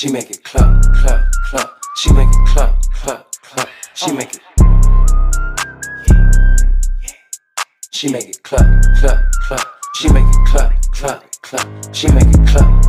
She make it clap, clap, clap. She make it clap, clap, clap. She make it. She make it clap, clap, clap. She make it clap, clap, clap. She make it clap.